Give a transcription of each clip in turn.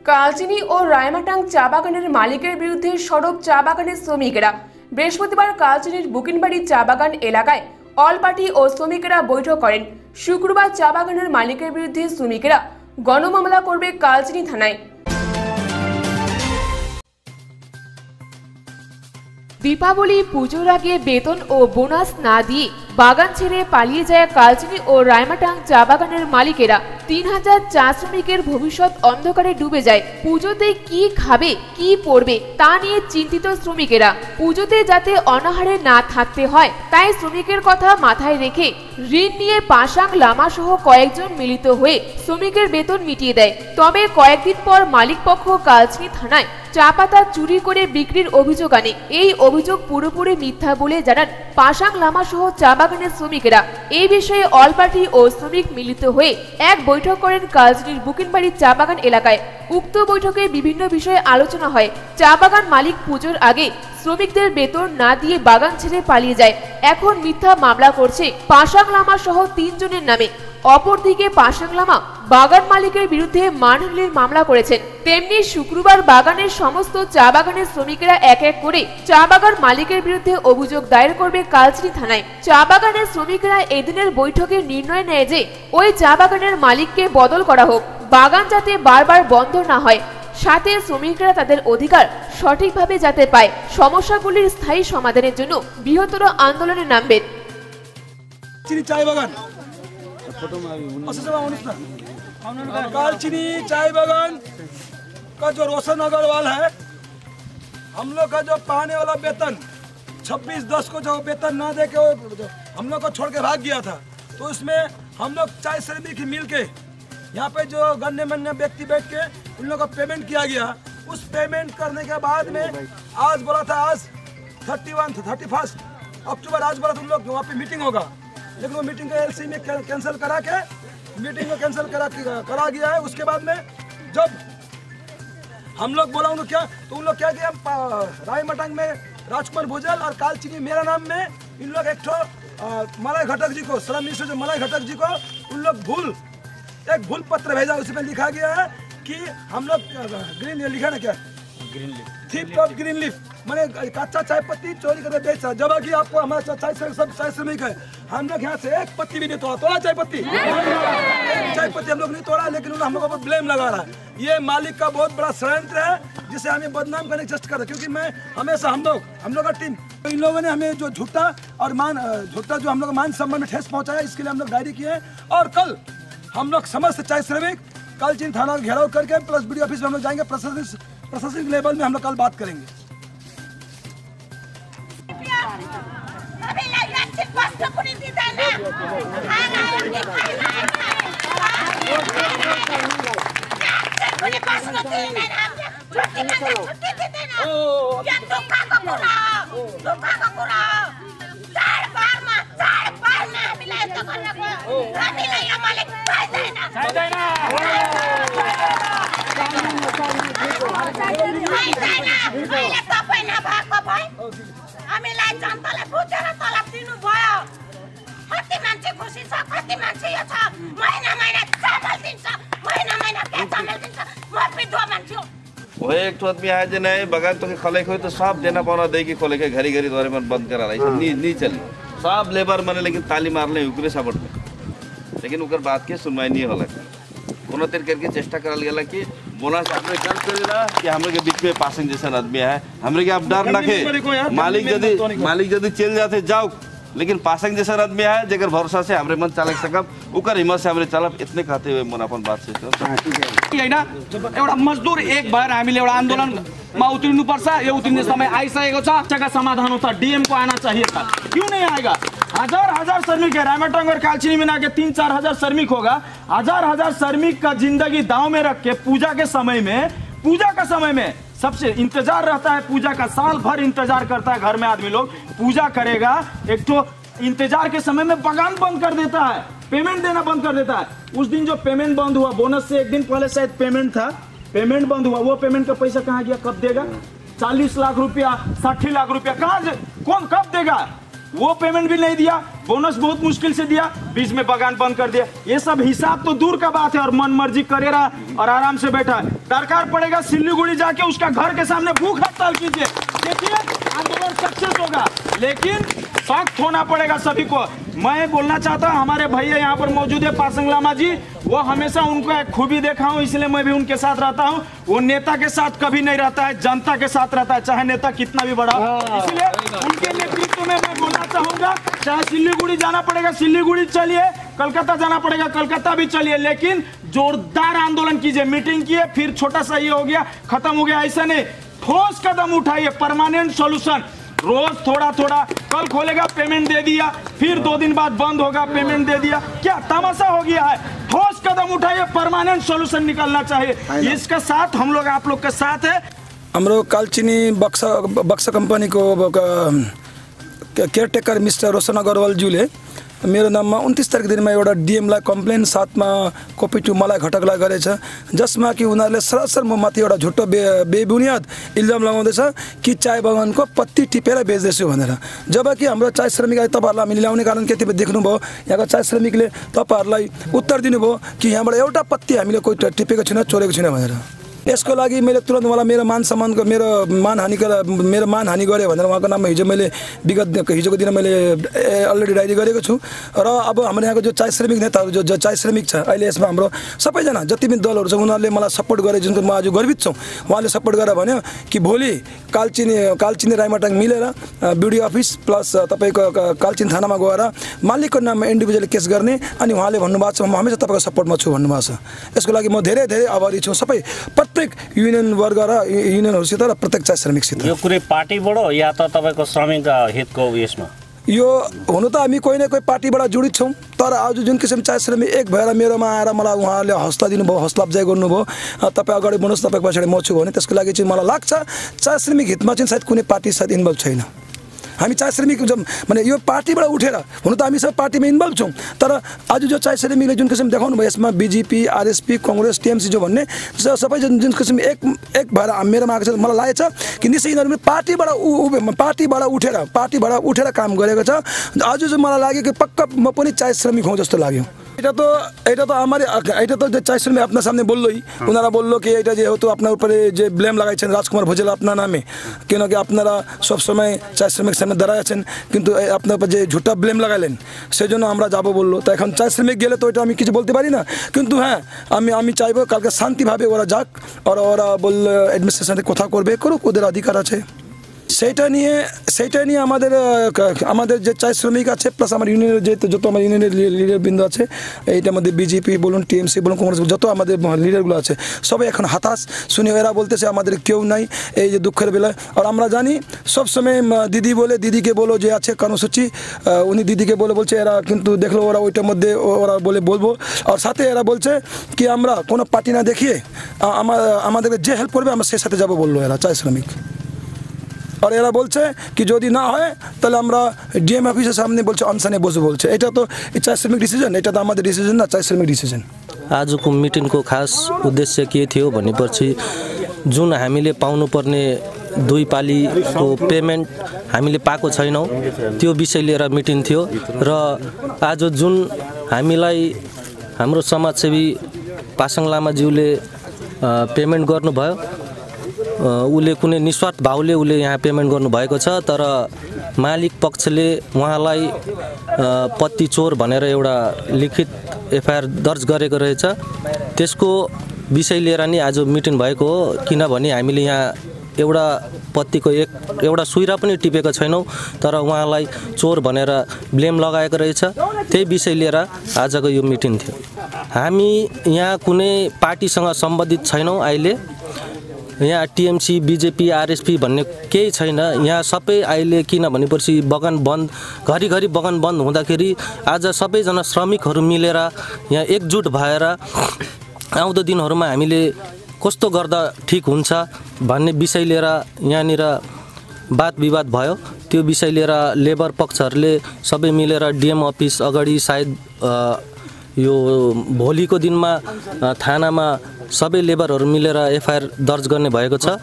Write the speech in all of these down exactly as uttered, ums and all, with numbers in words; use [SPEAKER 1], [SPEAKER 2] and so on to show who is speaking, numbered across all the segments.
[SPEAKER 1] কালচিনি ও রায়মাটাং চা বাগানের মালিকের বিরুদ্ধে সরব চা বাগানের শ্রমিকেরা। বৃহস্পতিবার কালচিনির বুকিনবাড়ি চা বাগান এলাকায় অল পার্টি ও শ্রমিকেরা বৈঠক করেন। শুক্রবার চা বাগানের মালিকের বিরুদ্ধে শ্রমিকেরা গণমামলা করবে কালচিনি থানায়। দীপাবলি পুজোর আগে বেতন ও বোনাস না দিয়ে বাগান ছেড়ে পালিয়ে যায় কালচিনি ও রায়মাটাং চা বাগানের মালিকেরা। তিন হাজার চা শ্রমিকের ভবিষ্যৎ অন্ধকারে ডুবে যায়। পুজোতে কি খাবে কি পরবে তা নিয়ে চিন্তিত শ্রমিকেরা। পুজোতে যাতে অনাহারে না থাকতে হয় তাই শ্রমিকের কথা মাথায় রেখে ঋণ নিয়ে পাশাং লামা সহ কয়েকজন মিলিত হয়ে শ্রমিকের বেতন মিটিয়ে দেয়। তবে কয়েকদিন পর মালিক পক্ষ কালচিনি থানায় চা পাতা চুরি করে বিক্রির অভিযোগ আনে। এই অভিযোগ পুরোপুরি মিথ্যা বলে জানান পাশাং লামা সহ চা বাগানের শ্রমিকেরা। এই বিষয়ে অল পার্টি ও শ্রমিক মিলিত হয়ে এক বৈঠক করেন কালচিনির বুকিনবাড়ি চা বাগান এলাকায়। উক্ত বৈঠকে বিভিন্ন বিষয়ে আলোচনা হয়। চা বাগান মালিক পুজোর আগে শ্রমিকদের বেতন না দিয়ে বাগান ছেড়ে পালিয়ে যায়। এখন মিথ্যা মামলা করছে পাশাং লামা সহ তিনজনের নামে। অপরদিকে পাশাং লামা বাগান মালিকের বিরুদ্ধে মানহানির মামলা করেছেন। তেমনি শুক্রবার বাগানের সমস্ত চা বাগানের শ্রমিকেরা এক এক করে চা বাগান মালিকের বিরুদ্ধে অভিযোগ দায়ের করবে কালচিনি থানায়। চা বাগানের শ্রমিকেরা এদিনের বৈঠকে নির্ণয় নেয় যে ওই চা বাগানের মালিককে বদল করা হোক, বাগান যাতে বারবার বন্ধ না হয়, সাথে শ্রমিকরা তাদের অধিকার সঠিকভাবে যাতে পায়। সমস্যাগুলির স্থায়ী সমাধানের জন্য বৃহত্তর আন্দোলনে নামবেন।
[SPEAKER 2] चाय बागान कालचिनी चाय बागान का जो रोशन अग्रवाल है, हम लोग का जो पाने वाला वेतन छब्बीस दस को जो वेतन ना दे के हम लोग को छोड़ के भाग गया था, तो उसमें हम लोग चाय श्रमिक मिल के यहाँ पे जो गण्यमान्य व्यक्ति बैठ के उन लोग का पेमेंट किया गया। उस पेमेंट करने के बाद में आज बोला था आज thirty one thirty first October आज बोला था उन लोग वहाँ पे मीटिंग होगा, लेकिन वो मीटिंग को एलसी में कैंसिल करा के मीटिंग को कैंसिल करा करा गया है। उसके बाद में जब हम लोग बोला उन लोग क्या तो उन लोग क्या किया, रायमाटांग में राजकुमार भुजल और कालचिनी मेरा नाम में इन लोग एक ठो मलाई घटक जी को, श्रम मिनिस्टर जो मलाई घटक जी को उन लोग भूल एक भूल पत्र भेजा। उसमें लिखा गया है कि हम लोग ग्रीन लिखा ना क्या थीप ऑफ ग्रीन लीफ मैंने कच्चा चाय पत्ती चोरी करके बेचा, जबकि आपको हमारा चाय सब चाय श्रमिक है। हम लोग यहाँ से एक पत्ती भी नहीं तोड़ा तोड़ा चाय पत्ती चाय पत्ती हम लोग नहीं तोड़ा, लेकिन उन्होंने हम लोग को ब्लेम लगा रहा है। ये मालिक का बहुत बड़ा षड्यंत्र है जिसे हमें बदनाम करने की चेष्टा कर रहा है। क्योंकि मैं हमेशा हम लोग हम लोग का टीम इन लोगों ने हमें जो झूठा और मान झूठा जो हम लोग मान सम्मान में ठेस पहुंचाया, इसके लिए हम लोग डायरी किए हैं। और कल हम लोग समस्त चाय श्रमिक कालचिनी थाना घेराव करके प्लस बीडीओ ऑफिस में हम लोग जाएंगे। प्रशासनिक प्रशासनिक लेवल में हम लोग कल बात करेंगे।
[SPEAKER 3] वो एक तो आदमी आए जे नहीं बगान तो के खोले खोई तो सब देना पाना दे के खोले के घरी घरी द्वारे मन बंद करा रहा है। नहीं नहीं चली सब लेबर मने, लेकिन ताली मार ले ऊपरे साबड़ में, लेकिन उकर बात के सुनवाई नहीं होला। कोनो तेर करके चेष्टा करल गेला कि बोनस आपने कर करेला कि हमरे के बीच में पासिंग जैसा आदमी है, हमरे के आप डर रखे मालिक यदि मालिक यदि चल जाते जाओ, लेकिन पासिंग जैसा आदमी है जेकर भरोसा से हमरे मन चालक सकब उकर हिम्मत से हमरे चलब। इतने कहते हुए मन अपन बात से
[SPEAKER 4] हैन एउटा मजदूर एक भएर हामीले एउटा आन्दोलनमा उत्रिनु पर्छ। यो उत्रिने समय आइसकेको छ। जग्गा समाधान होता डीएम को आना चाहिए था, क्यों नहीं आएगा? हजार हजार श्रमिक है रायमाटांग और कालचिनी में ना के तीन चार हजार श्रमिक होगा। हजार हजार श्रमिक का जिंदगी दांव में रख के पूजा के समय में पूजा का समय में सबसे इंतजार रहता है। पूजा का साल भर इंतजार करता है घर में आदमी लोग पूजा करेगा, एक तो इंतजार के समय में बगान बंद कर देता है, पेमेंट देना बंद कर देता है। उस दिन जो पेमेंट बंद हुआ, बोनस से एक दिन पहले शायद पेमेंट था, पेमेंट बंद हुआ, वो पेमेंट का पैसा कहाँ गया, कब देगा? चालीस लाख रुपया साठ लाख रुपया कहाँ कौन कब देगा? वो पेमेंट भी नहीं दिया, बोनस बहुत मुश्किल से दिया, बीच में बगान बंद कर दिया। ये सब हिसाब तो दूर का बात है और मन मर्जी करे रहा और आराम से बैठा है। दरकार पड़ेगा सिल्लीगुड़ी जाके उसका घर के सामने भूख हड़ताल कीजिए, देखिए आंदोलन सक्सेस होगा। लेकिन सख्त होना पड़ेगा सभी को। मैं बोलना चाहता हूँ हमारे भैया यहाँ पर मौजूद है पासंग लामा जी, वो हमेशा उनको एक खूबी देखा हूँ, इसलिए मैं भी उनके साथ रहता हूँ। वो नेता के साथ कभी नहीं रहता है, जनता के साथ रहता है, चाहे नेता कितना भी बड़ा। इसलिए उनके नेतृत्व में मैं बोलना चाहूंगा, चाहे सिल्लीगुड़ी जाना पड़ेगा सिल्लीगुड़ी चलिए, कलकत्ता जाना पड़ेगा कलकत्ता भी चलिए, लेकिन जोरदार आंदोलन कीजिए। मीटिंग किए फिर छोटा सा ये हो गया खत्म हो गया, ऐसा नहीं, ठोस कदम उठाइए, परमानेंट सॉल्यूशन। रोज थोड़ा थोड़ा, कल खोलेगा पेमेंट दे दिया, फिर दो दिन बाद बंद होगा पेमेंट दे दिया, क्या तमाशा हो गया है? ठोस कदम उठाइए, परमानेंट सॉल्यूशन निकलना चाहिए। इसका साथ हम लोग आप लोग के साथ है।
[SPEAKER 2] हाम्रो कालचिनी बक्सा बक्सा कंपनी को केयरटेकर मिस्टर रोशन अग्रवालज्यूले मेरो नाममा उन्तीस तारिक दिनमा एउटा डिएमलाई कम्प्लेन साथमा कपी टू मलाई घटकलाई गरेछ, जसमा कि उनीहरूले सरासर म माथि एउटा झुटो बे बेबुनियाद इल्जाम लगाउँदैछ कि चाय बगानको पत्ती टिपेर बेच्दैछु भनेर। जबकि हाम्रो चाय श्रमिक अहिले तपाईँहरूलाई हामीले ल्याउने कारण के थियो देख्नुभयो, यहाँको चाय श्रमिकले तपाईँहरूलाई उत्तर दिनुभयो कि यहाँबाट एउटा पत्ती हामीले कोही टिपेको छैन, चोरेको छैन भनेर। यसको लागि मैले तुरन्त उहाँलाई मेरो मान सम्मानको मेरो मानहानि मेरो मानहानि गरेँ भनेर उहाँको नाममा हिजो मैले विगत हिजोको दिन मैले अलरेडी डायरी गरेको छु। र अब हाम्रो यहाँको जो चाय श्रमिक नेताहरू जो जो चाय श्रमिक छ, अहिले यसमा हाम्रो सबैजना जति पनि दलहरू छ उनीहरूले मलाई सपोर्ट गरे, जुन म आज गर्वित छु। उहाँले सपोर्ट गरेर भन्यो कि भोलि कालचिनी कालचिनी राइमाटाङ मिलेर बिडिओ अफिस प्लस तपाईँको कालचिनी थानामा गएर मालिकको नाममा इन्डिभिजुअल केस गर्ने, अनि उहाँले भन्नुभएको छ म हमेसा तपाईँको सपोर्टमा छु भन्नुभएको छ। यसको लागि म धेरै धेरै आभारी छु सबै प्रत्येक युनियन वर्ग र युनियनहरूसित र प्रत्येक चाय श्रमिकसित।
[SPEAKER 5] यो कुनै पार्टीबाट या त तपाईँको श्रमिक हितको यसमा
[SPEAKER 2] यो हुनु त हामी कोही न कोही पार्टीबाट जोडित छौँ, तर आज जुन किसिम चाय श्रमिक एक भएर मेरोमा आएर मलाई उहाँहरूले हौसला दिनुभयो, हौसला अफजाइ गर्नुभयो, तपाईँ अगाडि बढ्नुहोस् तपाईँको पछाडि म छु भने त्यसको लागि चाहिँ मलाई लाग्छ चाय श्रमिक हितमा चाहिँ सायद कुनै पार्टी सायद इन्भल्भ छैन। हामी चाय श्रमिक जब माने यो पार्टीबाट उठेर हुनु त हामी सब पार्टीमा इन्भल्भ छौँ, तर आज जो चाय श्रमिकले जुन किसिम देखाउनु भयो यसमा बिजेपी आरएसपी कांग्रेस टीएमसी जो भन्ने सबै जुन जुन किसिम एक एक भएर मेरोमा आएको छ, मलाई लागेको छ कि निश्चय यिनीहरू पार्टीबाट पार्टीबाट उठेर पार्टीबाट उठेर काम गरेको छ। आज जो मलाई लाग्यो कि पक्का म पनि चाय श्रमिक हूँ जस्तो लाग्यो। এটা তো এটা তো আমার এটা তো যে চাই শ্রমিক আপনার সামনে বললোই, ওনারা বললো কি এটা যেহেতু আপনার উপরে যে ব্লেম লাগাইছেন রাজকুমার ভোজেল আপনার নামে, কেন কি আপনারা সবসময় চাই শ্রমিক সামনে দাঁড়ায় আছেন, কিন্তু আপনার উপর যে ঝুটা ব্লেম লাগাইলেন সেই জন্য আমরা যাবো বললো। তো এখন চাই শ্রমিক গেলে তো এটা আমি কিছু বলতে পারি না, কিন্তু হ্যাঁ আমি আমি চাইবো কালকে শান্তিভাবে ওরা যাক, আর ওরা বললো অ্যাডমিনিস্ট্রেশনের সাথে কথা করবে, করুক, ওদের অধিকার আছে। সেইটা নিয়ে সেইটা নিয়ে আমাদের আমাদের যে চাই শ্রমিক আছে প্লাস আমার ইউনিয়নের যে যত আমার ইউনিয়নের লিডারবৃন্দ আছে, এইটার মধ্যে বিজেপি বলুন টিএমসি বলুন কংগ্রেস যত আমাদের লিডারগুলো আছে সবাই এখন হতাশ শুনে এরা বলতেছে আমাদের কেউ নাই এই যে দুঃখের বেলায়। আর আমরা জানি সবসময় দিদি বলে দিদিকে বলো যে আছে কর্মসূচি, উনি দিদিকে বলে বলছে, এরা কিন্তু দেখলো ওরা ওইটার মধ্যে ওরা বলে বলবো, আর সাথে এরা বলছে কি আমরা কোনো পার্টি না দেখিয়ে আমার আমাদেরকে যে হেল্প করবে আমরা সেই সাথে যাবো বললো এরা চাই শ্রমিক। আর এরা বলছে কি যদি না হয় তাহলে আমরা ডিএম অফিসের সামনে বলছে অনশনে বসে বলছে। এটা তো চাই শ্রমিক ডিসিजन, এটা তো আমাদের डिसिजन ना चाय श्रमिक डिसिजन।
[SPEAKER 6] आजको मिटिङको खास उद्देश्य के थियो भनेपछि जुन हामीले पाउनुपर्ने दुई पालीको पेमेन्ट हामीले पाएको छैनौँ त्यो विषय लिएर मिटिङ थियो। र आज जुन हामीलाई हाम्रो समाजसेवी पासङ लामाज्यूले पेमेन्ट गर्नुभयो, उसले कुनै निस्वार्थ भावले उसले यहाँ पेमेन्ट गर्नुभएको छ, तर मालिक पक्षले उहाँलाई पत्ती चोर भनेर एउटा लिखित एफआइआर दर्ज गरेको रहेछ। त्यसको विषय लिएर नि आज मिटिङ भएको हो, किनभने हामीले यहाँ एउटा पत्तीको एक एउटा सुइरा पनि टिपेको छैनौँ, तर उहाँलाई चोर भनेर ब्लेम लगाएको रहेछ। त्यही विषय लिएर आजको यो मिटिङ थियो। हामी यहाँ कुनै पार्टीसँग सम्बन्धित छैनौँ, अहिले यहाँ टीएमसी बिजेपी आरएसपी भन्ने केही छैन। यहाँ सबै अहिले किन भनेपछि बगान बन्द घरिघरि बगान बन्द हुँदाखेरि आज सबैजना श्रमिकहरू मिलेर यहाँ एकजुट भएर आउँदो दिनहरूमा हामीले कस्तो गर्दा ठिक हुन्छ भन्ने विषय लिएर यहाँनिर वाद विवाद भयो। त्यो विषय लिएर लेबर पक्षहरूले सबै मिलेर डिएम अफिस अगाडि सायद यो भोलिको दिनमा अ, थानामा सबै लेबरहरू मिलेर एफआइआर दर्ज गर्ने भएको छ।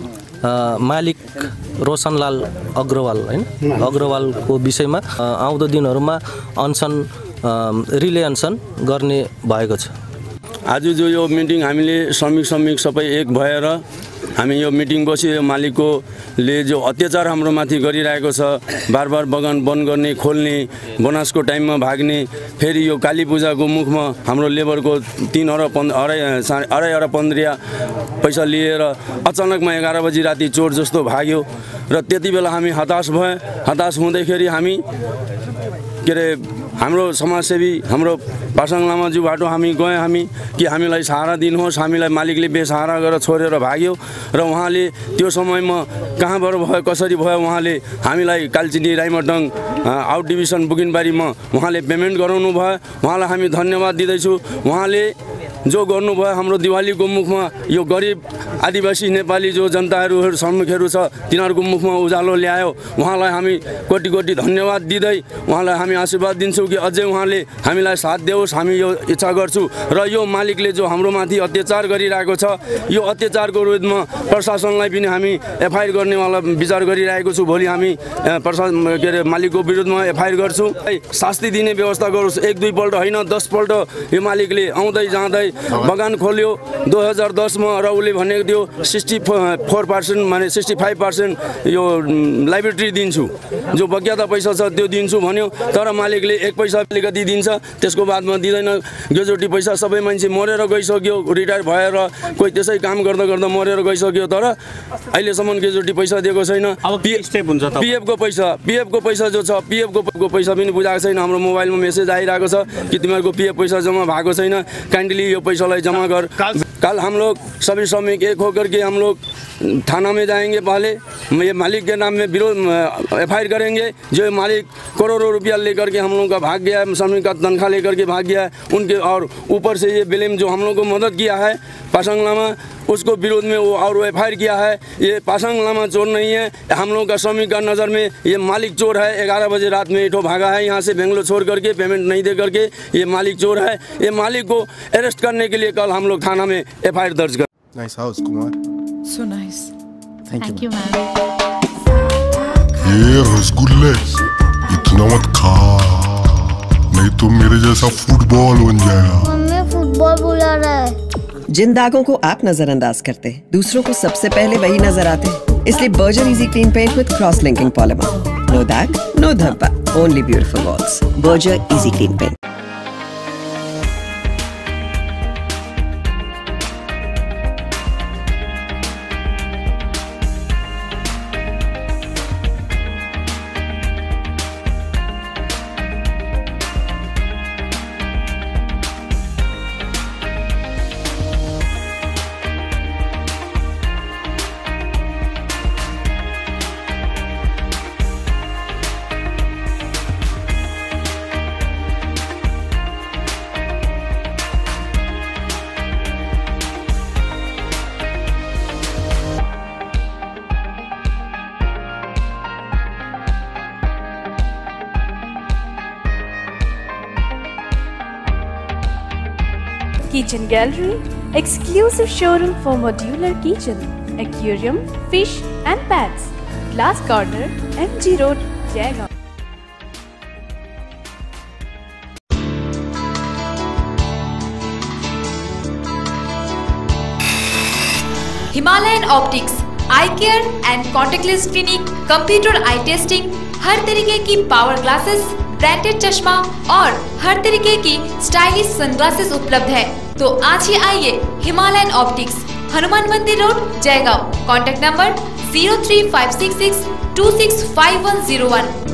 [SPEAKER 6] अ, मालिक रोशनलाल अग्रवाल हैन अग्रवालको विषयमा अ, आउँदो दिनहरूमा अनसन अ, रिले अनसन गर्ने भएको छ।
[SPEAKER 7] आज जो यो मिटिङ हामीले श्रमिक श्रमिक सबै एक भएर हामी यो मिटिङ बस्यो। यो मालिककोले जो अत्याचार हाम्रो माथि गरिरहेको छ, बार बार बगान बन्द गर्ने खोल्ने, बोनसको टाइममा भाग्ने, फेरि यो काली पूजाको मुखमा हाम्रो लेबरको तीन अरब पन्ध्र अढाई अढाई अरब पन्ध्रिया पैसा लिएर अचानकमा एघार बजी राति चोर जस्तो भाग्यो र त्यति बेला हामी हताश भए। हताश हुँदैखेरि हामी के अरे हाम्रो समाजसेवी हाम्रो पासाङ लामाज्यूबाट हामी गए हामी कि हामीलाई सहारा दिनुहोस्, हामीलाई मालिकले बेसहारा गरेर छोडेर भाग्यो र उहाँले त्यो समयमा कहाँबाट भयो कसरी भयो उहाँले हामीलाई कालचिनी राइमटाङ आउट डिभिजन बुकिनबारीमा उहाँले पेमेन्ट गराउनु भयो। उहाँलाई हामी धन्यवाद दिँदैछु। उहाँले जो गर्नुभयो हाम्रो दिवालीको मुखमा यो गरिब आदिवासी नेपाली जो जनताहरू श्रमिकहरू छ तिनीहरूको मुखमा उज्यालो ल्यायो। उहाँलाई हामी कोटी कोटी धन्यवाद दिँदै उहाँलाई हामी आशीर्वाद दिन्छौँ कि अझै उहाँले हामीलाई साथ देओस्, हामी यो इच्छा गर्छु। र यो मालिकले जो हाम्रो माथि अत्याचार गरिरहेको छ यो अत्याचारको विरुद्धमा प्रशासनलाई पनि हामी एफआइआर गर्नेवाला विचार गरिरहेको छु। भोलि हामी प्रशासन के अरे मालिकको विरुद्धमा एफआइआर गर्छौँ। शास्ति दिने व्यवस्था गरोस्। एक दुईपल्ट होइन दसपल्ट यो मालिकले आउँदै जाँदै बगान खोल्यो दो हजार दसमा र उसले भनेको थियो सिक्सटी फोर पर्सेन्ट माने सिक्सटी फाइभ पर्सेन्ट यो लाइब्रेरी दिन्छु, जो बग्याता पैसा छ त्यो दिन्छु भन्यो। तर मालिकले एक पैसा अलिकति दिन्छ, त्यसको बादमा दिँदैन। गेजुटी पैसा सबै मान्छे मरेर गइसक्यो, रिटायर भएर कोही त्यसै काम गर्दा गर्दा मरेर गइसक्यो। तर अहिलेसम्म गेजुटी पैसा दिएको छैन। पिएफको पैसा पिएफको पैसा जो छ पिएफको पैसा पनि बुझाएको छैन। हाम्रो मोबाइलमा मेसेज आइरहेको छ कि तिमीहरूको पिएफ पैसा जम्मा भएको छैन, काइन्डली यो पैसालाई जमा कर। कल हम लोग सभी श्रमिक एक होकर के हम लोग थाना में जाएंगे। पहले ये मालिक के नाम में विरोध एफआईआर करेंगे। जो मालिक करोड़ों रुपया लेकर के हम लोग का भाग गया है, श्रमिक का तनख्वाह लेकर के भाग गया है उनके, और ऊपर से ये ब्लेम जो हम लोग को मदद किया है पासाङ लामा, उसको विरोध में वो और एफआईआर किया है। ये पासाङ लामा चोर नहीं है, हम लोग का श्रमिक का नज़र में ये मालिक चोर है। ग्यारह बजे रात में इठो भागा है यहाँ से बेंगलोर छोड़ करके, पेमेंट नहीं दे करके। ये मालिक चोर है। ये मालिक को अरेस्ट करने के लिए कल हम लोग थाना में एफआईआर दर्ज कर।
[SPEAKER 8] Nice house, Kumar.
[SPEAKER 9] So nice.
[SPEAKER 8] Thank,
[SPEAKER 9] Thank
[SPEAKER 8] you.
[SPEAKER 9] you, ma'am.
[SPEAKER 10] ये रसगुल्ले इतना मत खा, नहीं तो मेरे जैसा फुटबॉल बन जाएगा।
[SPEAKER 11] मम्मी फुटबॉल बुला रहा है।
[SPEAKER 12] जिन दागों को आप नजरअंदाज करते हैं, दूसरों को सबसे पहले वही नजर आते हैं। इसलिए Berger easy clean paint with cross linking polymer. No दाग, नो धब्बा, only beautiful walls. Berger easy clean paint.
[SPEAKER 13] Kitchen Gallery, exclusive showroom for modular kitchen, aquarium, fish and pets. Glass Corner, M G Road, Jaigaon.
[SPEAKER 14] Himalayan optics, eye care and contactless clinic, computer eye testing, हर तरीके की power glasses, branded चश्मा और हर तरीके की stylish sunglasses उपलब्ध है। तो आज ही आइए Himalayan optics, Hanuman Mandir road, Jaigaon. Contact number zero three five six six two six five one zero वन।